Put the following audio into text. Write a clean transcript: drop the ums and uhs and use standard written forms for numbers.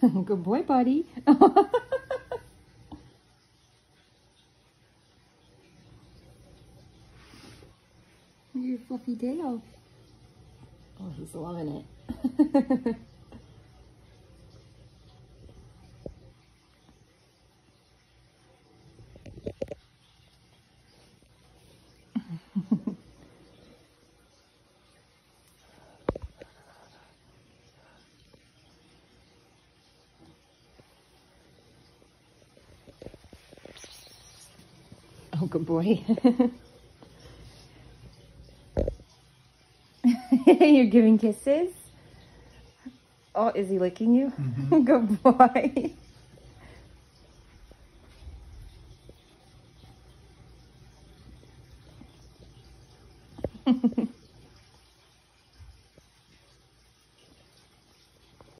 Good boy, buddy. Your fluffy tail. Oh, he's loving it. Oh, good boy. You're giving kisses? Oh, is he licking you? Mm-hmm. Good boy.